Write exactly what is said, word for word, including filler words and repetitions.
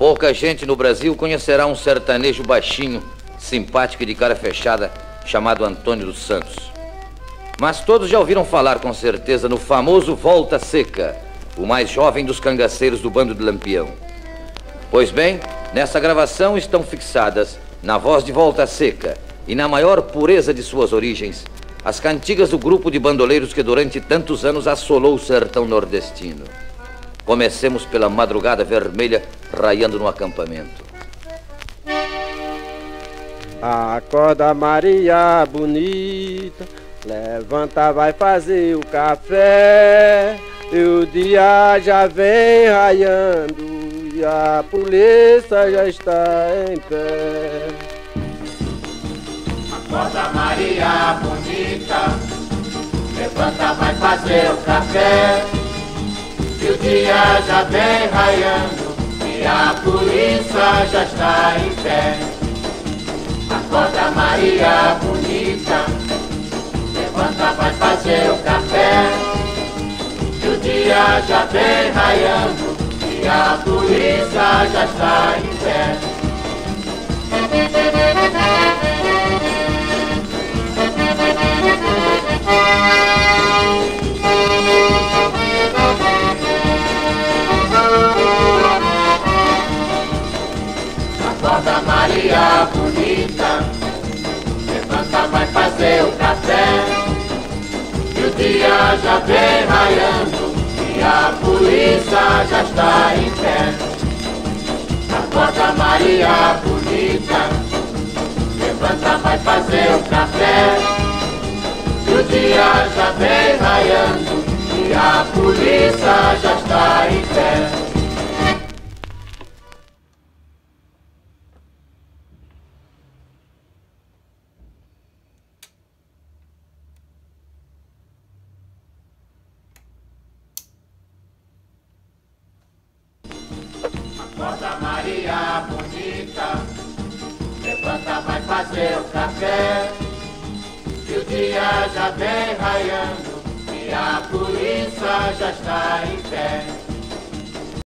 Pouca gente no Brasil conhecerá um sertanejo baixinho, simpático e de cara fechada, chamado Antônio dos Santos. Mas todos já ouviram falar com certeza no famoso Volta Seca, o mais jovem dos cangaceiros do bando de Lampião. Pois bem, nessa gravação estão fixadas, na voz de Volta Seca e na maior pureza de suas origens, as cantigas do grupo de bandoleiros que durante tantos anos assolou o sertão nordestino. Comecemos pela madrugada vermelha, raiando no acampamento. Acorda, Maria bonita, levanta, vai fazer o café. E o dia já vem raiando e a polícia já está em pé. Acorda, Maria bonita, levanta, vai fazer o café. E o dia já vem raiando e a polícia já está em pé. Acorda, Maria bonita, levanta, vai fazer o café. E o dia já vem raiando e a polícia já está em pé. Acorda, Maria bonita, levanta, vai fazer o café. E o dia já vem raiando e a polícia já está em pé. Acorda, Maria bonita, levanta, vai fazer o café. E o dia já vem raiando e a polícia já está em pé. Acorda, Maria bonita, levanta, vai fazer o café. E o dia já vem raiando e a polícia já está em pé.